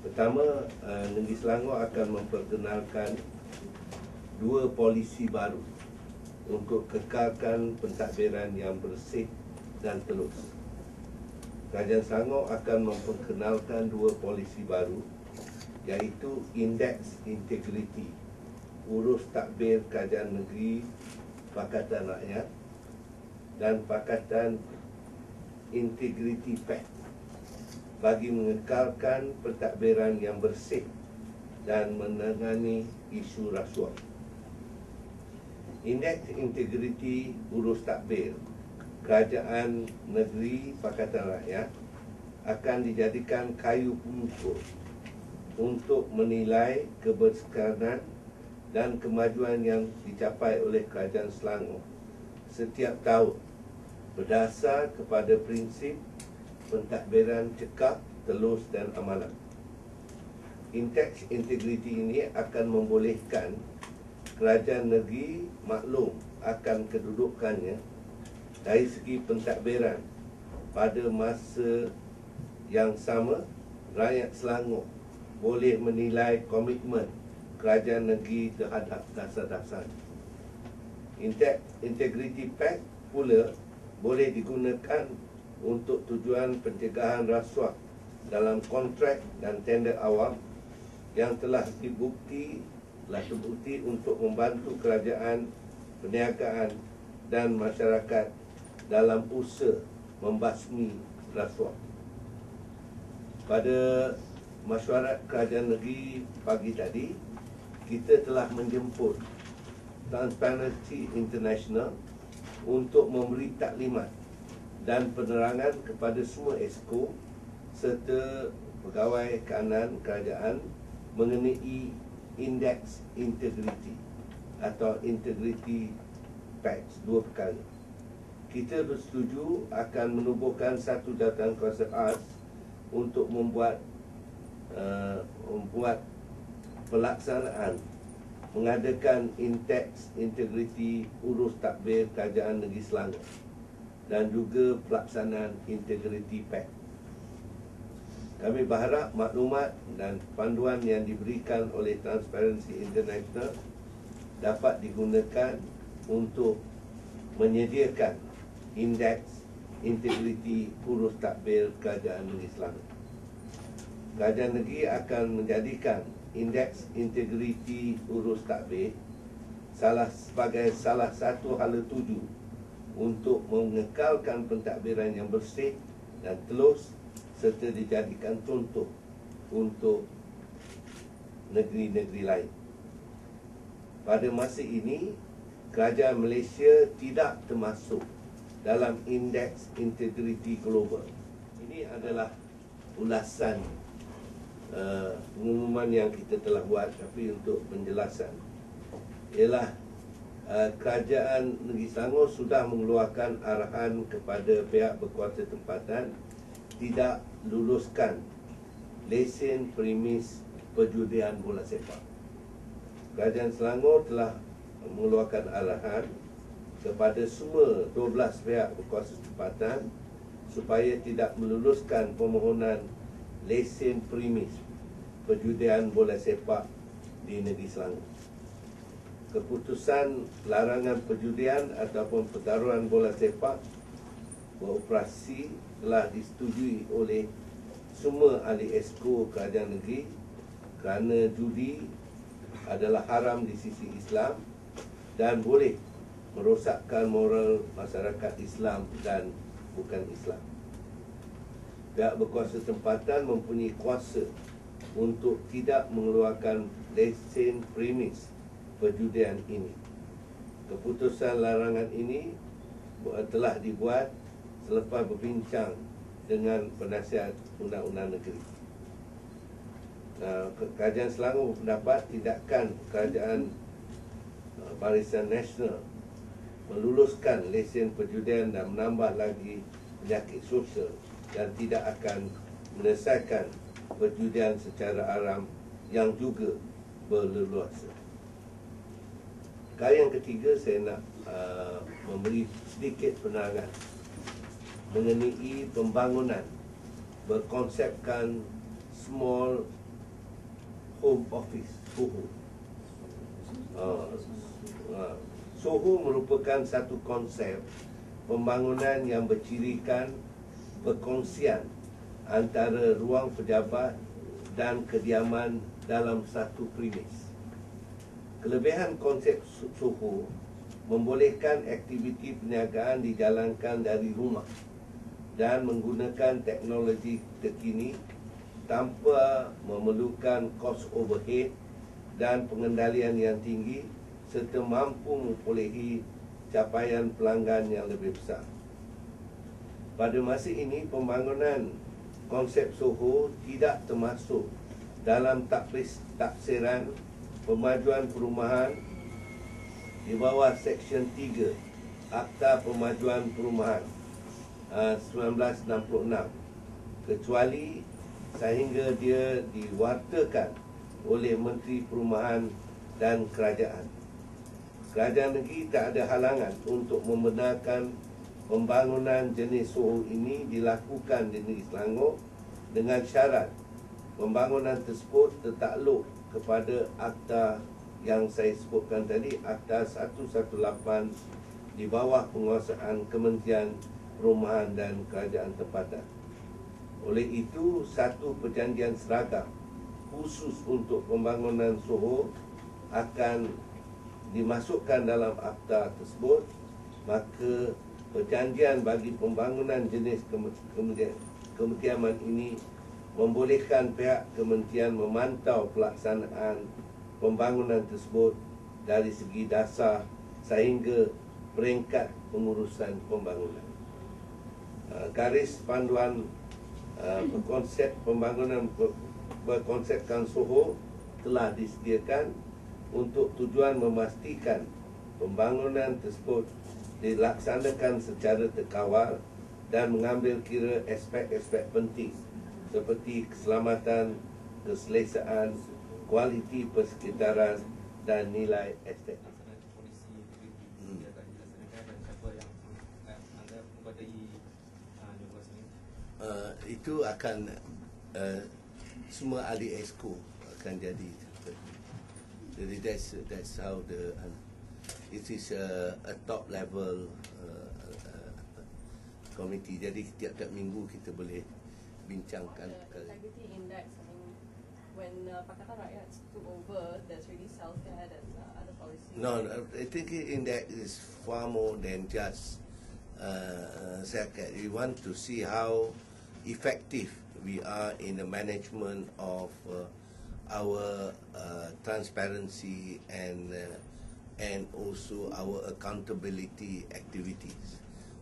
Pertama, Negeri Selangor akan memperkenalkan 2 polisi baru untuk kekalkan pentadbiran yang bersih dan telus. Kerajaan Selangor akan memperkenalkan 2 polisi baru, iaitu Indeks Integriti Urus Tadbir Kerajaan Negeri Pakatan Rakyat dan Pakatan Integriti Pact bagi mengekalkan pentadbiran yang bersih dan menangani isu rasuah. Indeks Integriti Urus Tadbir Kerajaan Negeri Pakatan Rakyat akan dijadikan kayu pengukur untuk menilai kebesaran dan kemajuan yang dicapai oleh Kerajaan Selangor setiap tahun berdasar kepada prinsip pentadbiran cekap, telus dan amanah. Indeks integriti ini akan membolehkan kerajaan negeri maklum akan kedudukannya dari segi pentadbiran. Pada masa yang sama, rakyat Selangor boleh menilai komitmen kerajaan negeri terhadap dasar-dasar. Indeks Integrity Pact pula boleh digunakan untuk tujuan pencegahan rasuah dalam kontrak dan tender awam yang telah terbukti untuk membantu kerajaan, perniagaan dan masyarakat dalam usaha membasmi rasuah. Pada mesyuarat kerajaan negeri pagi tadi, kita telah menjemput Transparency International untuk memberi taklimat dan penerangan kepada semua Exco serta pegawai kanan kerajaan mengenai Indeks Integriti atau Integrity Pact. 2 perkara. Kita bersetuju akan menubuhkan satu jawatankuasa khas untuk membuat pelaksanaan mengadakan Indeks Integriti Urus Tadbir Kerajaan Negeri Selangor dan juga pelaksanaan Integrity Pact. Kami berharap maklumat dan panduan yang diberikan oleh Transparency International dapat digunakan untuk menyediakan Indeks Integriti Urus Tadbir Kerajaan Negeri Selangor. Kerajaan negeri akan menjadikan Indeks Integriti Urus Tadbir sebagai salah satu hala tuju untuk mengekalkan pentadbiran yang bersih dan telus serta dijadikan contoh untuk negeri-negeri lain. Pada masa ini, kerajaan Malaysia tidak termasuk dalam Indeks Integriti Global. Ini adalah ulasan pengumuman yang kita telah buat, tapi untuk penjelasan ialah Kerajaan Negeri Selangor sudah mengeluarkan arahan kepada pihak berkuasa tempatan tidak luluskan lesen premis perjudian bola sepak. Kerajaan Selangor telah mengeluarkan arahan kepada semua 12 pihak berkuasa tempatan supaya tidak meluluskan permohonan lesen premis perjudian bola sepak di Negeri Selangor. Keputusan larangan perjudian ataupun pertaruhan bola sepak beroperasi telah disetujui oleh semua ahli Exco kerajaan negeri kerana judi adalah haram di sisi Islam dan boleh merosakkan moral masyarakat Islam dan bukan Islam. Pihak berkuasa tempatan mempunyai kuasa untuk tidak mengeluarkan lesen premis perjudian ini. Keputusan larangan ini telah dibuat selepas berbincang dengan penasihat undang-undang negeri. Kerajaan Selangor berpendapat tindakan kerajaan Barisan Nasional meluluskan lesen perjudian dan menambah lagi penyakit sosial dan tidak akan menyelesaikan perjudian secara haram yang juga berleluasa. Perkara yang ketiga, saya nak memberi sedikit penerangan mengenai pembangunan berkonsepkan small Home Office, SOHO. SOHO merupakan satu konsep pembangunan yang bercirikan perkongsian antara ruang pejabat dan kediaman dalam satu premis. Kelebihan konsep SOHO membolehkan aktiviti perniagaan dijalankan dari rumah dan menggunakan teknologi terkini tanpa memerlukan kos overhead dan pengendalian yang tinggi serta mampu memperolehi capaian pelanggan yang lebih besar. Pada masa ini, pembangunan konsep SOHO tidak termasuk dalam taksiran pemajuan perumahan di bawah Seksyen 3 Akta Pemajuan Perumahan 1966, kecuali sehingga dia diwartakan oleh Menteri Perumahan dan Kerajaan. Kerajaan negeri tak ada halangan untuk membenarkan pembangunan jenis SOHO ini dilakukan di negeri Selangor dengan syarat pembangunan tersebut tertakluk kepada akta yang saya sebutkan tadi, Akta 118 di bawah penguasaan Kementerian Perumahan dan Kerajaan Tempatan. Oleh itu, satu perjanjian seragam khusus untuk pembangunan SOHO akan dimasukkan dalam akta tersebut, maka perjanjian bagi pembangunan jenis kemetiaman ini membolehkan pihak kementerian memantau pelaksanaan pembangunan tersebut dari segi dasar sehingga peringkat pengurusan pembangunan. Garis panduan konsep pembangunan berkonsepkan SOHO telah disediakan untuk tujuan memastikan pembangunan tersebut dilaksanakan secara terkawal dan mengambil kira aspek-aspek penting seperti keselamatan, keselesaan, kualiti persekitaran dan nilai estetik. Itu akan semua ahli exco akan jadi. Jadi that's how it is a top level committee. Jadi tiap-tiap minggu kita boleh bincangkan. Integrity Index, I mean, when Pakatan Rakyat took over, there's really self-care, there's other policies. No, Integrity Index is far more than just self-care. We want to see how effective we are in the management of our transparency and also our accountability activities.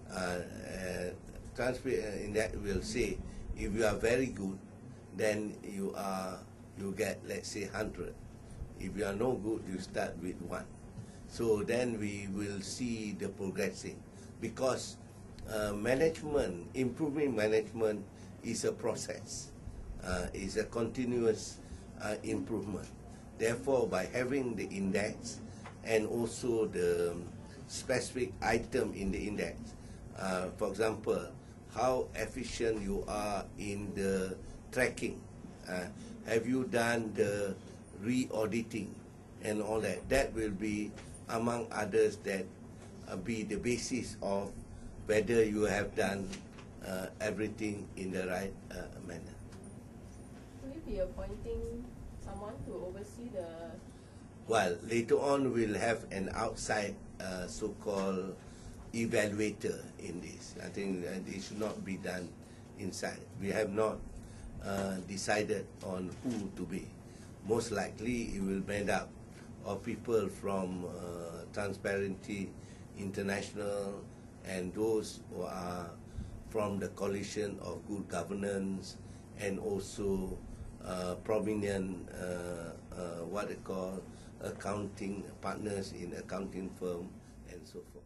In that will say, if you are very good, then you get, let's say, 100. If you are no good, you start with 1. So then we will see the progressing, because improving management is a process, is a continuous improvement. Therefore, by having the index and also the specific item in the index, for example, how efficient you are in the tracking, have you done the re-auditing and all that, that will be among others that be the basis of whether you have done everything in the right manner. Will you be appointing someone to oversee the... Well, later on we'll have an outside so-called evaluator in this. I think it should not be done inside. We have not decided on who to be. Most likely it will be made up of people from Transparency International and those who are from the coalition of good governance, and also prominent what they call accounting partners in accounting firm and so forth.